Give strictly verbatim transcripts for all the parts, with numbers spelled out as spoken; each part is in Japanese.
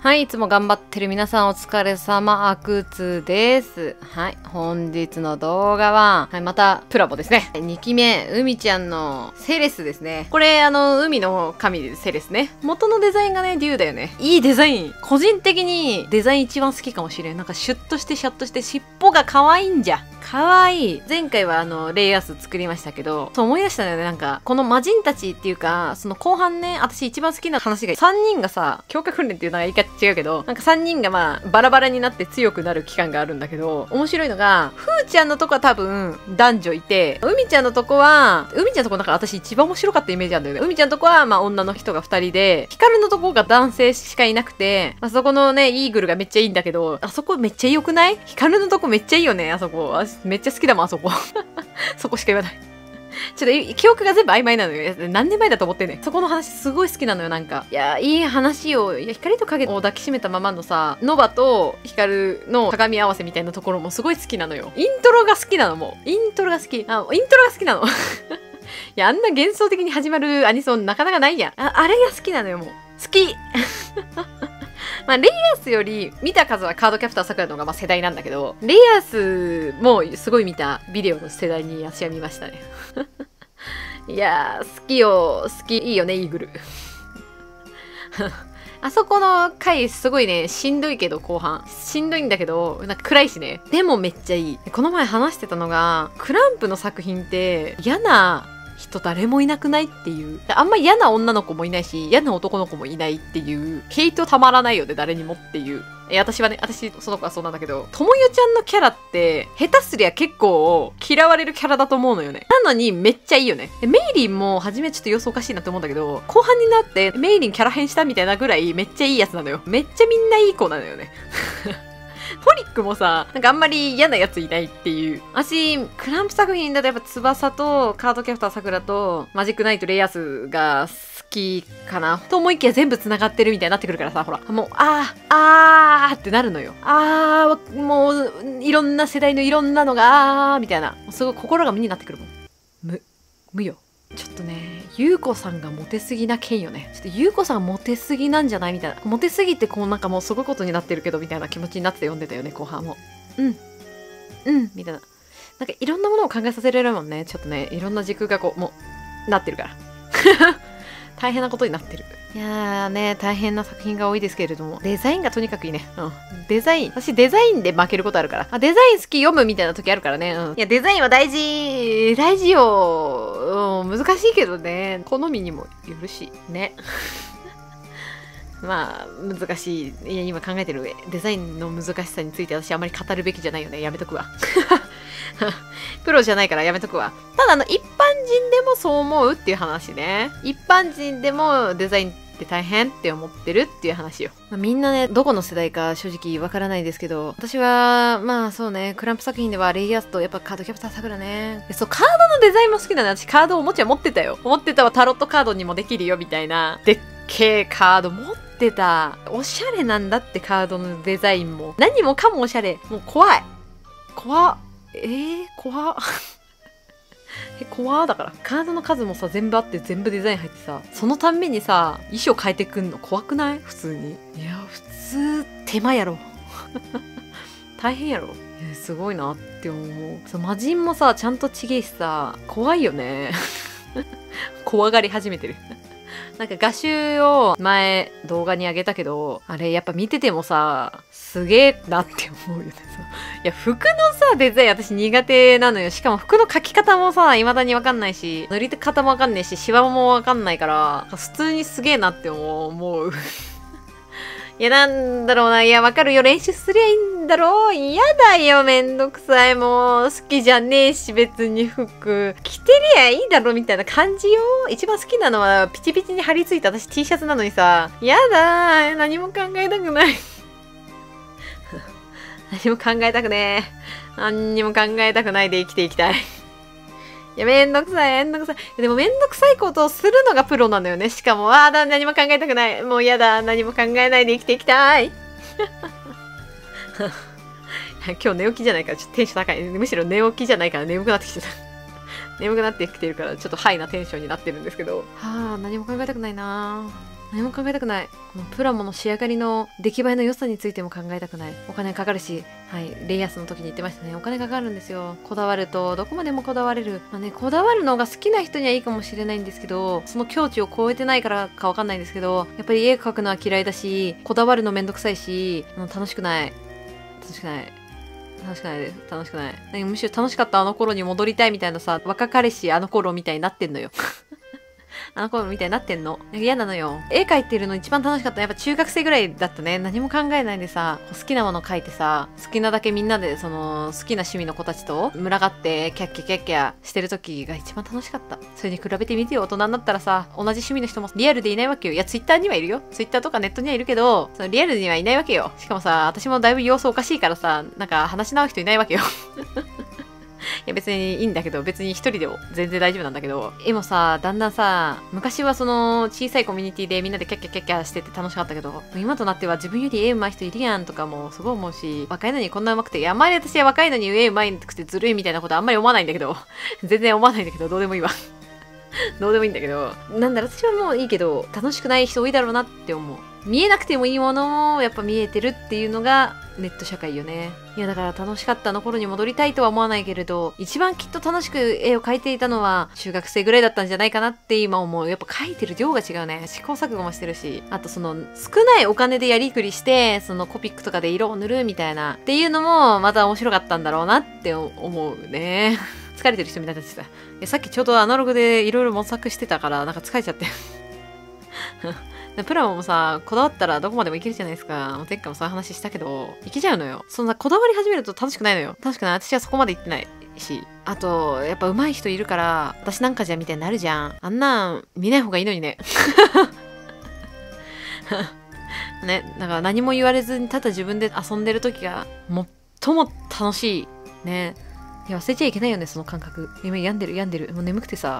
はい、いつも頑張ってる皆さんお疲れ様、あくつです。はい、本日の動画は、はい、また、プラボですね。にきめ、海ちゃんのセレスですね。これ、あの、海の神でセレスね。元のデザインがね、デューだよね。いいデザイン。個人的にデザイン一番好きかもしれん。なんかシュッとしてシャッとして尻尾が可愛いんじゃ。可愛い。前回はあの、レイアース作りましたけど、そう思い出したんだよね。なんか、この魔人たちっていうか、その後半ね、私一番好きな話が、さんにんがさ、強化訓練っていうのが言い方違うけど、なんかさんにんがまあ、バラバラになって強くなる期間があるんだけど、面白いのが、ふーちゃんのとこは多分、男女いて、海ちゃんのとこは、海ちゃんのとこなんか私一番面白かったイメージあるんだよね。海ちゃんのとこは、まあ、女の人がふたりで、ヒカルのとこが男性しかいなくて、あそこのね、イーグルがめっちゃいいんだけど、あそこめっちゃ良くない？ヒカルのとこめっちゃいいよね、あそこ。あめっちゃ好きだもん、あそこ。そこしか言わない。ちょっと記憶が全部曖昧なのよ。何年前だと思ってんねん。そこの話すごい好きなのよ、なんか。いや、いい話を、いや、光と影を抱きしめたままのさ、ノバと光の鏡合わせみたいなところもすごい好きなのよ。イントロが好きなのも。イントロが好き。あ、イントロが好きなの。いや、あんな幻想的に始まるアニソンなかなかないやん。あ、あれが好きなのよ、もう。好き。まあ、レイアースより見た数はカードキャプターさくらの方がまあ世代なんだけど、レイアースもすごい見たビデオの世代に私は見ましたね。いやー、好きよ。好き。いいよね、イーグル。あそこの回すごいね、しんどいけど後半。しんどいんだけど、なんか暗いしね。でもめっちゃいい。この前話してたのが、クランプの作品って嫌な人誰もいなくないっていう。あんま嫌な女の子もいないし、嫌な男の子もいないっていう。ヘイトたまらないよね、誰にもっていう。え、私はね、私、その子はそうなんだけど、ともゆちゃんのキャラって、下手すりゃ結構嫌われるキャラだと思うのよね。なのにめっちゃいいよね。メイリンも初めちょっと様子おかしいなって思うんだけど、後半になってメイリンキャラ変したみたいなぐらいめっちゃいいやつなのよ。めっちゃみんないい子なのよね。ポリックもさ、なんかあんまり嫌なやついないっていう。私、クランプ作品だとやっぱ翼とカードキャプターさくらとマジックナイトレイアスが好きかな。と思いきや全部繋がってるみたいになってくるからさ、ほら。もう、あー、あーってなるのよ。あー、もう、いろんな世代のいろんなのが、あーみたいな。すごい心が無になってくるもん。無、無よ。ちょっとね、ゆうこさんがモテすぎな件よね。ちょっとゆうこさんモテすぎなんじゃないみたいな。モテすぎてこうなんかもうすごいことになってるけどみたいな気持ちになって読んでたよね、後半も。うん。うん、みたいな。なんかいろんなものを考えさせられるもんね。ちょっとね、いろんな軸がこう、もう、なってるから。大変なことになってる。いやーね、大変な作品が多いですけれども、デザインがとにかくいいね。うん。デザイン。私デザインで負けることあるから。あ、デザイン好き読むみたいな時あるからね。うん。いや、デザインは大事大事よ。うん、難しいけどね。好みにもよるし。ね。まあ、難しい。いや、今考えてる上。デザインの難しさについて私あまり語るべきじゃないよね。やめとくわ。プロじゃないからやめとくわ。ただ、あの、一般人でもそう思うっていう話ね。一般人でもデザインって大変って思ってるっていう話よ。まあ、みんなね、どこの世代か正直わからないですけど、私は、まあそうね、クランプ作品ではレイアースとやっぱカードキャプターさくらね。そう、カードのデザインも好きなの。私カードおもちゃ持ってたよ。持ってたわ、タロットカードにもできるよみたいな。でっけえカード持ってた。おしゃれなんだってカードのデザインも。何もかもおしゃれ。もう怖い。怖っ。えー、怖っ。え、怖ーだから。カードの数もさ、全部あって全部デザイン入ってさ、そのたんびにさ、衣装変えてくんの怖くない？普通に。いや、普通、手間やろ。大変やろ。いや、すごいなって思う。そう、魔人もさ、ちゃんとちげえしさ、怖いよね。怖がり始めてる。なんか画集を前動画にあげたけど、あれやっぱ見ててもさ、すげえなって思うよね。いや、服のさ、デザイン私苦手なのよ。しかも服の描き方もさ、未だにわかんないし、塗り方もわかんないし、シワもわかんないから、普通にすげえなって思う。いや、なんだろうな。いや、わかるよ。練習すりゃいいんだろう。嫌だよ。めんどくさい。もう、好きじゃねえし、別に服。着てりゃいいだろ、みたいな感じよ。一番好きなのは、ピチピチに貼り付いた私 T シャツなのにさ、やだー。何も考えたくない。何も考えたくねえ。何にも考えたくないで生きていきたい。いや、めんどくさい、めんどくさい。でもめんどくさいことをするのがプロなのよね。しかも、ああ、何も考えたくない。もうやだ、何も考えないで生きていきたい。今日寝起きじゃないからちょっとテンション高い。むしろ寝起きじゃないから眠くなってきてた。眠くなってきてるからちょっとハイなテンションになってるんですけど。はあ、何も考えたくないなー。 何も考えたくない。このプラモの仕上がりの出来栄えの良さについても考えたくない。お金かかるし、はい、レイヤースの時に言ってましたね。お金かかるんですよ。こだわるとどこまでもこだわれる。まあね、こだわるのが好きな人にはいいかもしれないんですけど、その境地を超えてないからかわかんないんですけど、やっぱり絵描くのは嫌いだし、こだわるのめんどくさいし、うん、楽しくない。楽しくない。楽しくないです。楽しくない。なんかむしろ楽しかったあの頃に戻りたいみたいなさ、若彼氏あの頃みたいになってんのよ。あの頃みたいになってんの。なんか嫌なのよ。絵描いてるの一番楽しかったのやっぱ中学生ぐらいだったね。何も考えないでさ、好きなもの描いてさ、好きなだけみんなでその好きな趣味の子たちと群がってキャッキャキャッキャしてる時が一番楽しかった。それに比べてみてよ、大人になったらさ、同じ趣味の人もリアルでいないわけよ。いや、ツイッターにはいるよ。ツイッターとかネットにはいるけど、そのリアルにはいないわけよ。しかもさ、私もだいぶ様子おかしいからさ、なんか話し合う人いないわけよ。いや別にいいんだけど、別に一人でも全然大丈夫なんだけど、絵もさ、だんだんさ、昔はその小さいコミュニティでみんなでキャッキャキャッキャしてて楽しかったけど、今となっては自分より絵上手い人いるやんとかもすごい思うし、若いのにこんな上手くて、いやあんまり私は若いのに絵上手くてずるいみたいなことあんまり思わないんだけど、全然思わないんだけど、どうでもいいわ。どうでもいいんだけど、なんだろ、私はもういいけど、楽しくない人多いだろうなって思う。見えなくてもいいものもやっぱ見えてるっていうのがネット社会よね。いやだから楽しかったあの頃に戻りたいとは思わないけれど、一番きっと楽しく絵を描いていたのは中学生ぐらいだったんじゃないかなって今思う。やっぱ描いてる量が違うね。試行錯誤もしてるし、あとその少ないお金でやりくりして、そのコピックとかで色を塗るみたいなっていうのもまた面白かったんだろうなって思うね。疲れてる人みたいになってさ、さっきちょうどアナログでいろいろ模索してたからなんか疲れちゃってプラモもさ、こだわったらどこまでもいけるじゃないですか。前回もそういう話したけど、いけちゃうのよ。そんなこだわり始めると楽しくないのよ。楽しくない。私はそこまで行ってないし。あと、やっぱ上手い人いるから、私なんかじゃみたいになるじゃん。あんなん見ない方がいいのにね。ね、だから何も言われずにただ自分で遊んでる時が最も楽しい。ね。いや、忘れちゃいけないよね、その感覚。今病んでる、病んでる。もう眠くてさ。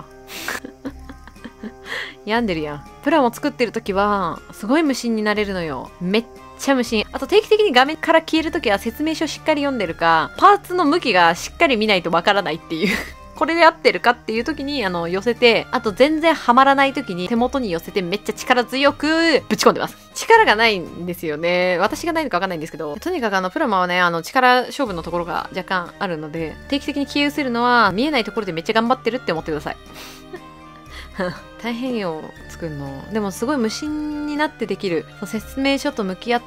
病んでるやん。プラモ作ってる時は、すごい無心になれるのよ。めっちゃ無心。あと定期的に画面から消える時は説明書しっかり読んでるか、パーツの向きがしっかり見ないとわからないっていう。これで合ってるかっていう時に、あの、寄せて、あと全然ハマらない時に手元に寄せてめっちゃ力強くぶち込んでます。力がないんですよね。私がないのかわかんないんですけど、とにかくあの、プラマはね、あの、力勝負のところが若干あるので、定期的に消え失せるのは、見えないところでめっちゃ頑張ってるって思ってください。大変よ、作るの。でもすごい無心になってできる。説明書と向き合って、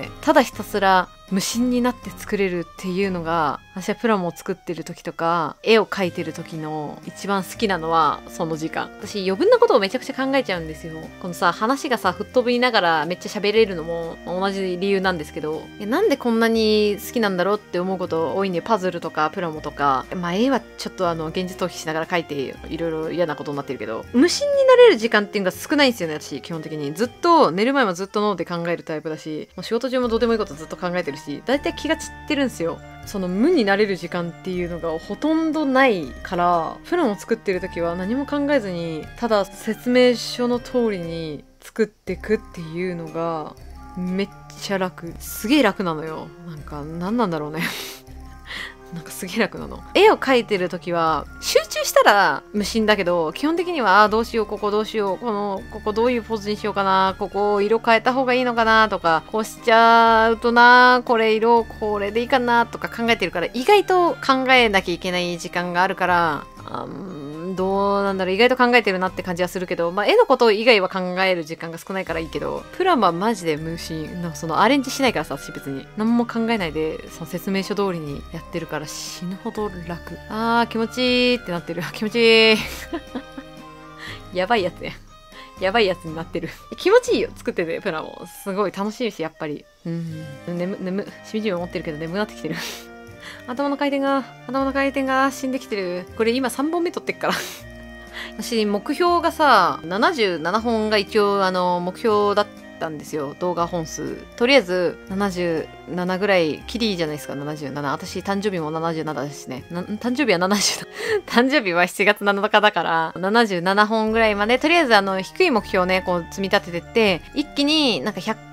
ただひたすら無心になって作れるっていうのが、私はプラモを作ってる時とか、絵を描いてる時の一番好きなのはその時間。私余分なことをめちゃくちゃ考えちゃうんですよ。このさ、話がさ、吹っ飛びながらめっちゃ喋れるのも同じ理由なんですけど、なんでこんなに好きなんだろうって思うこと多いんで、パズルとかプラモとか、まあ絵はちょっとあの、現実逃避しながら描いていろいろ嫌なことになってるけど、無心になれる時間っていうのが少ないんですよね、私、基本的に。ずっと、寝る前もずっと脳で考えるタイプだし、もう仕事中もどうでもいいことずっと考えてるし、だいたい気が散ってるんですよ。その無になれる時間っていうのがほとんどないから、プランを作ってる時は何も考えずに、ただ説明書の通りに作ってくっていうのが、めっちゃ楽。すげえ楽なのよ。なんか、何なんだろうね。なんかすげえ楽なの。絵を描いてるときは、集中したら無心だけど、基本的には、あ、どうしよう、ここどうしよう、この、ここどういうポーズにしようかな、ここ色変えた方がいいのかな、とか、こうしちゃうとな、これ色、これでいいかな、とか考えてるから、意外と考えなきゃいけない時間があるから、あんどうなんだろう、意外と考えてるなって感じはするけど、まあ、絵のこと以外は考える時間が少ないからいいけど、プラモはマジで無心。なんかそのアレンジしないからさ、私別に。何も考えないで、その説明書通りにやってるから死ぬほど楽。あー、気持ちいいってなってる。気持ちいい。やばいやつね。やばいやつになってる。気持ちいいよ、作ってて、プラモ。すごい楽しいし、やっぱり。うん。眠、眠、しみじみ思ってるけど眠くなってきてる。頭の回転が、頭の回転が死んできてる。これ今さんぼんめ撮ってっから。私、目標がさ、ななじゅうななほんが一応、あの、目標だったんですよ。動画本数。とりあえず、ななじゅうななぐらい、キリじゃないですか、ななじゅうなな。私、誕生日もななじゅうななですね。な誕生日はななじゅうなな。誕生日はしちがつなのかだから、ななじゅうななほんぐらいまで、とりあえず、あの、低い目標をね、こう、積み立ててって、一気になんかひゃっぽん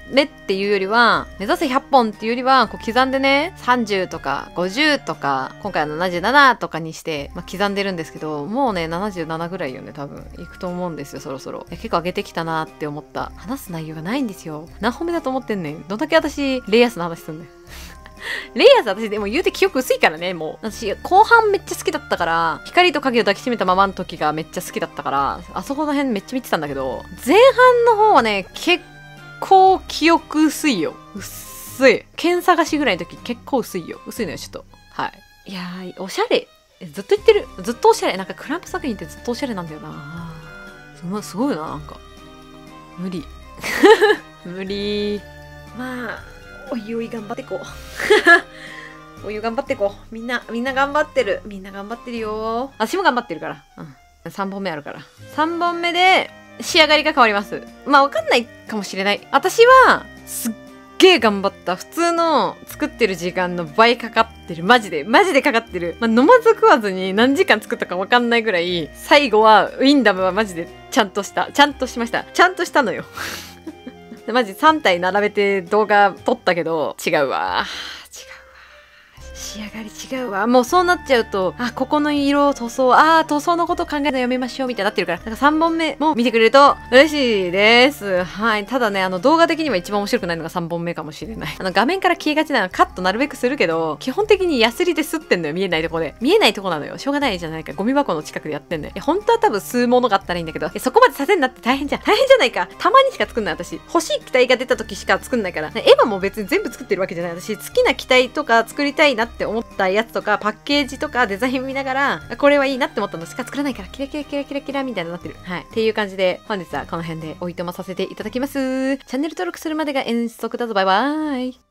目っていうよりは、目指せひゃっぽんっていうよりは、こう刻んでね、さんじゅうとかごじゅうとか、今回はななじゅうななとかにして、まあ、刻んでるんですけど、もうね、ななじゅうななぐらいよね、多分。いくと思うんですよ、そろそろ。結構上げてきたなって思った。話す内容がないんですよ。何本目だと思ってんねん。どんだけ私、レイヤースの話すんねん。レイヤース私でも言うて記憶薄いからね、もう。私、後半めっちゃ好きだったから、光と影を抱きしめたままの時がめっちゃ好きだったから、あそこの辺めっちゃ見てたんだけど、前半の方はね、結構記憶薄いよ。薄い。剣探しぐらいの時結構薄いよ。薄いのよ、ちょっと。はい。いやー、おしゃれ。ずっと言ってる。ずっとおしゃれ。なんかクランプ作品ってずっとおしゃれなんだよな。すごい、すごいな、なんか。無理。無理。まあ、おいおい頑張ってこう。おいおい頑張ってこう。みんな、みんな頑張ってる。みんな頑張ってるよ。私も頑張ってるから。うん。さんぼんめあるから。さんぼんめで仕上がりが変わります。まあわかんないかもしれない。私は、すっげー頑張った。普通の作ってる時間の倍かかってる。マジで。マジでかかってる。まあ、飲まず食わずに何時間作ったかわかんないぐらい、最後は、ウィンダムはマジでちゃんとした。ちゃんとしました。ちゃんとしたのよ。マジさん体並べて動画撮ったけど、違うわ。仕上がり違うわ。もうそうなっちゃうと、あ、ここの色、塗装、あー、塗装のこと考えるのやめましょう、みたいになってるから。なんかさんぼんめも見てくれると嬉しいです。はい。ただね、あの動画的には一番面白くないのがさんぼんめかもしれない。あの画面から消えがちなのカットなるべくするけど、基本的にヤスリで吸ってんのよ、見えないとこで。見えないとこなのよ。しょうがないじゃないか。ゴミ箱の近くでやってんのよ。え、本当は多分吸うものがあったらいいんだけど、え、そこまでさせんなって大変じゃん。大変じゃないか。たまにしか作んない私。欲しい機体が出た時しか作んないから。エヴァも別に全部作ってるわけじゃない。私、好きな機体とか作りたいなって思ったやつとかパッケージとかデザイン見ながらこれはいいなって思ったのしか作らないからキラキラキラキラキラみたいになってる。はい。っていう感じで本日はこの辺でおいとまさせていただきます。チャンネル登録するまでが遠足だぞ。バイバーイ。